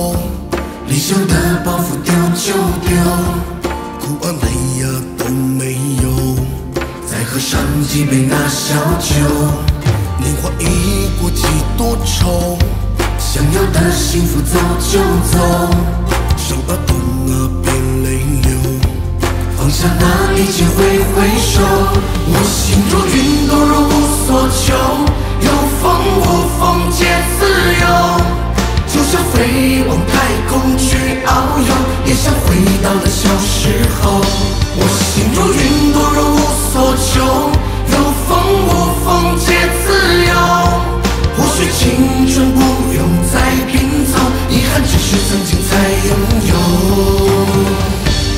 头，理想的包袱丢就丢，哭啊累呀都没有，再喝上几杯那小酒。年华已过几多愁，想要的幸福走就走，伤啊痛啊别泪流，放下那一切挥挥手。我心若云朵若无所求，有风无风皆自由，就像飞往太空去遨游，也想回到了小时候。我心若云朵若无所求，有风无风皆自由，或许青春不用再拼凑，遗憾只是曾经才拥有。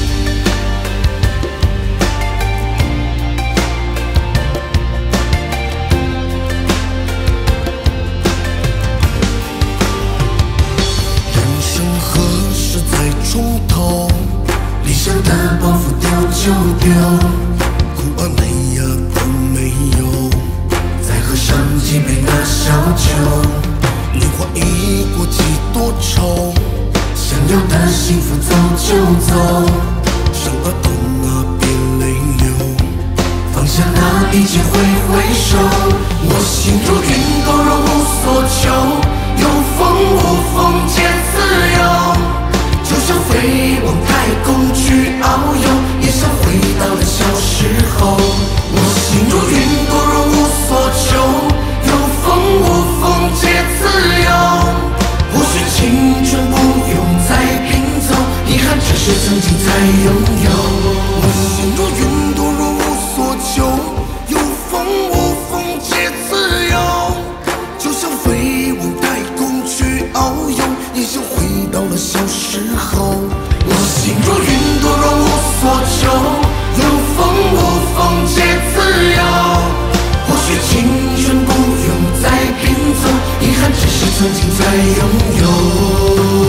从头，理想的包袱丢就丢，哭啊累呀都没有，再喝上几杯那小酒。年华已过几多愁，想要的幸福走就走，伤啊痛啊别泪流，放下那一切挥挥手。我心若云朵若无所求，有风无风皆自由，就像飞往太空去遨游，也想回到了小时候。我心若云朵若无所求，有风无风皆自由，或许青春不用再拼凑，遗憾只是曾经才拥有。我心若云朵若无所求，有风无风皆自由，就像飞往太空去遨游，也想回到了小时候。我心若云朵若无所求，有风无风皆自由，或许青春不用再拼凑，遗憾只是曾经才拥有。